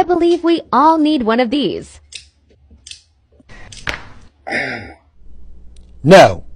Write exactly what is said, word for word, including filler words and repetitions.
I believe we all need one of these. No.